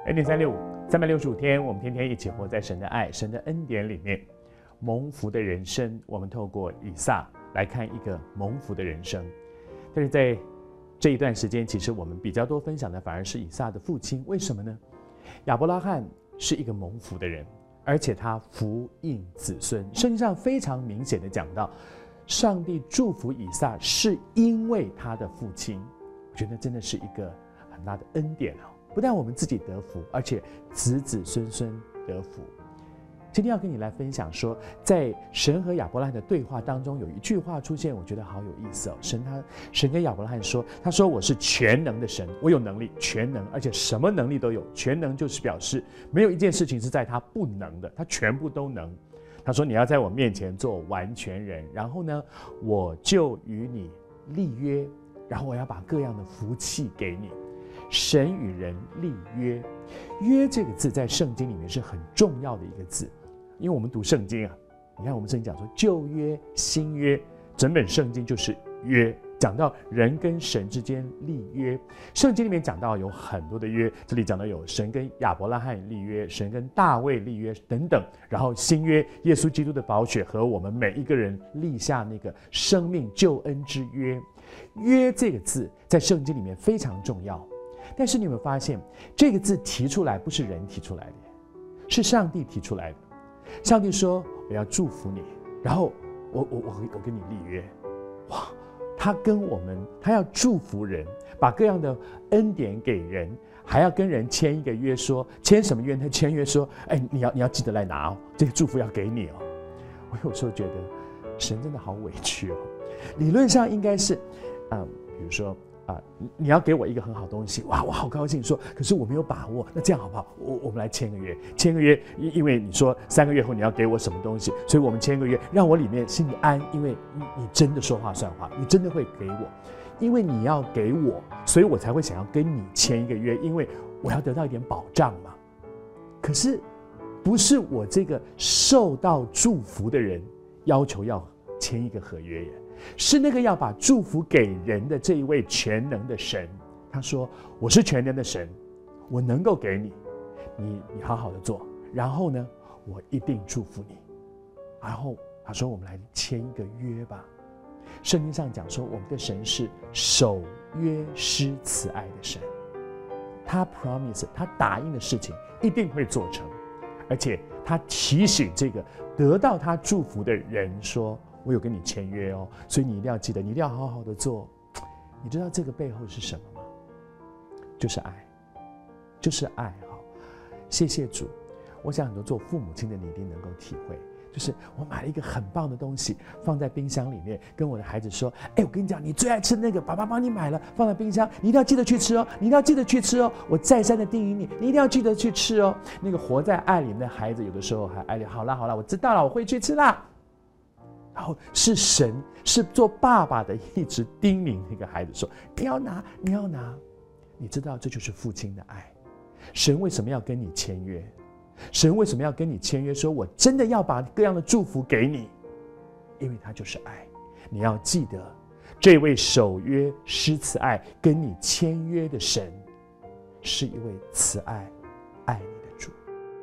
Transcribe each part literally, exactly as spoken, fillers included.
恩典三六五，三百六十五天，我们天天一起活在神的爱、神的恩典里面。蒙福的人生，我们透过以撒来看一个蒙福的人生。但是在这一段时间，其实我们比较多分享的反而是以撒的父亲。为什么呢？亚伯拉罕是一个蒙福的人，而且他福荫子孙。圣经上非常明显的讲到，上帝祝福以撒是因为他的父亲。我觉得真的是一个很大的恩典哦。不但我们自己得福，而且子子孙孙得福。今天要跟你来分享说，在神和亚伯拉罕的对话当中，有一句话出现，我觉得好有意思哦。神他神跟亚伯拉罕说，他说我是全能的神，我有能力，全能，而且什么能力都有。全能就是表示没有一件事情是在他不能的，他全部都能。他说你要在我面前做完全人，然后呢，我就与你立约，然后我要把各样的福气给你。神与人立约，约这个字在圣经里面是很重要的一个字，因为我们读圣经啊，你看我们圣经讲说旧约、新约，整本圣经就是约，讲到人跟神之间立约。圣经里面讲到有很多的约，这里讲到有神跟亚伯拉罕立约，神跟大卫立约等等，然后新约耶稣基督的宝血和我们每一个人立下那个生命救恩之约。约这个字在圣经里面非常重要。但是你有没有发现，这个字提出来不是人提出来的，是上帝提出来的。上帝说我要祝福你，然后我我我我跟你立约。哇，他跟我们，他要祝福人，把各样的恩典给人，还要跟人签一个约，说签什么约？他签约说，哎，你要你要记得来拿哦，这个祝福要给你哦。我有时候觉得神真的好委屈哦。理论上应该是，嗯，比如说。啊、呃，你要给我一个很好的东西，哇，我好高兴说，可是我没有把握，那这样好不好？我我们来签个约，签个约，因因为你说三个月后你要给我什么东西，所以我们签个约，让我里面心里安，因为你你真的说话算话，你真的会给我，因为你要给我，所以我才会想要跟你签一个约，因为我要得到一点保障嘛。可是不是我这个受到祝福的人要求要签一个合约耶。是那个要把祝福给人的这一位全能的神，他说我是全能的神，我能够给你，你你好好的做，然后呢，我一定祝福你。然后他说我们来签一个约吧。圣经上讲说我们的神是守约施慈爱的神，他 promise 他答应的事情一定会做成，而且他提醒这个得到他祝福的人说，我有跟你签约哦，所以你一定要记得，你一定要好好的做。你知道这个背后是什么吗？就是爱，就是爱哈。谢谢主，我想很多做父母亲的你一定能够体会，就是我买了一个很棒的东西放在冰箱里面，跟我的孩子说，哎，我跟你讲，你最爱吃那个，爸爸帮你买了，放在冰箱，你一定要记得去吃哦，你一定要记得去吃哦，我再三的叮咛你，你一定要记得去吃哦。那个活在爱里面的孩子，有的时候还爱里，好啦好啦，我知道了，我会去吃啦。然后是神，是做爸爸的一直叮咛那个孩子说，你要拿，你要拿。你知道这就是父亲的爱。神为什么要跟你签约？神为什么要跟你签约，说我真的要把各样的祝福给你？因为他就是爱。你要记得，这位守约施慈爱跟你签约的神，是一位慈爱爱你的主。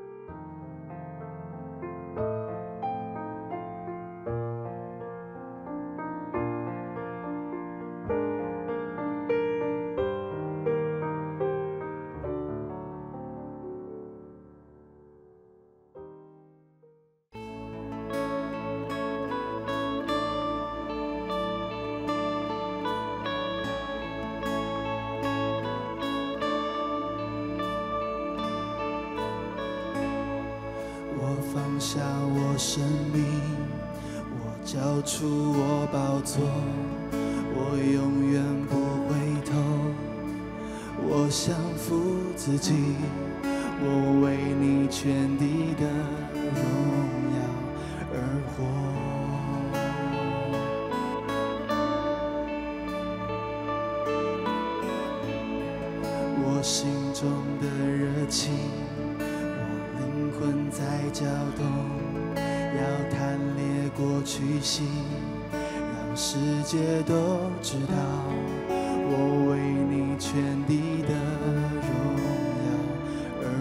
放下我生命，我交出我宝座，我永远不回头，我降服自己，我为你全地的荣耀而活。我心中的热情，灵魂在搅动，要贪恋过去心，让世界都知道，我为你全地的荣耀而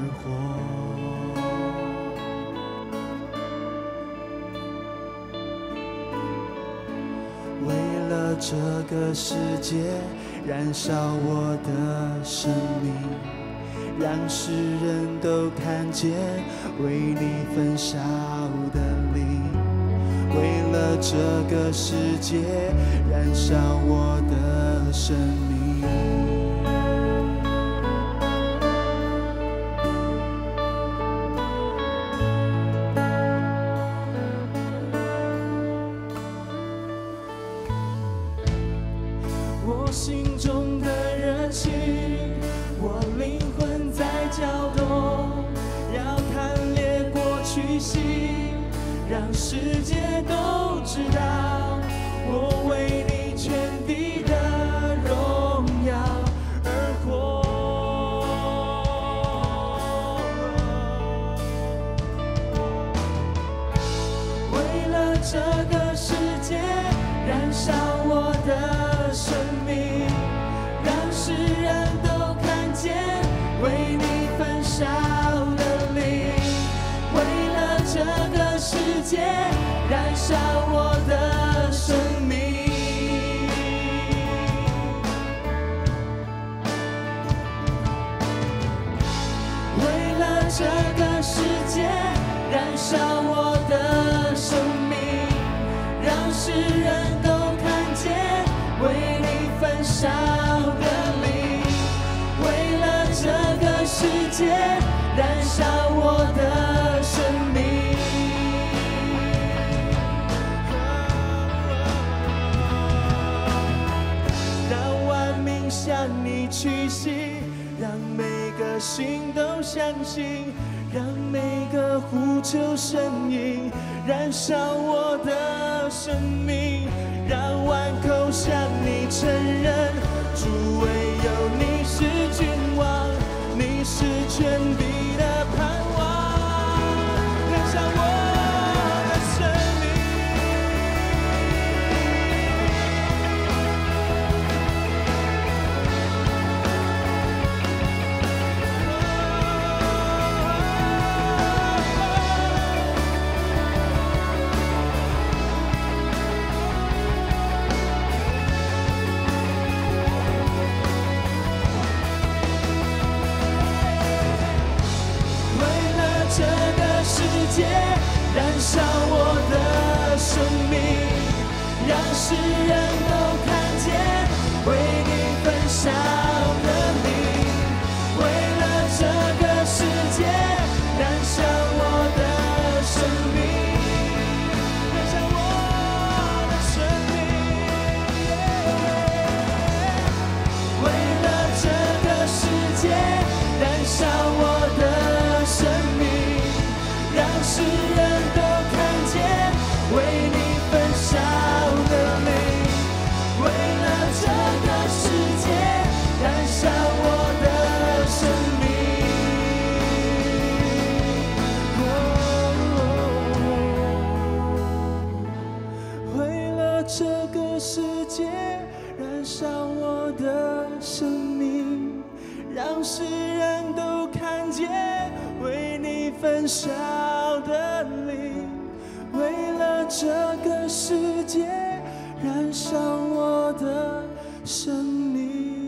个世界燃烧我的生命，让世人都看见为你焚烧的灵。为了这个世界燃烧我的生命。我心中的热情，我灵魂在搅动，要看裂过去心，让世界都知道，我为你全地的荣耀而活。为了这个世界燃烧我的生命，让世人都看见为你焚烧的灵。为了这个世界燃烧我的生命。为了这个世界燃烧我的生命，让世人都看见为你焚烧的灵。为了这个世界燃烧我的生命。让万民向你屈膝，让每个心都相信，让每个呼求声音燃烧我的生命。让万口向你承认，主唯有你是君王，你是全地的盼望。燃烧我的生命。燃烧我的生命，让世人都看见为你焚烧的灵。为了这个世界燃烧我的生命，燃烧我的生命。为了这个世界燃烧我的生命，让世人都看见为你焚烧的灵。为了这个世界燃烧我的生命。哦，为了这个世界燃烧我的生命，让世人都看见为你焚烧的灵。为了这个世界燃烧我的生命。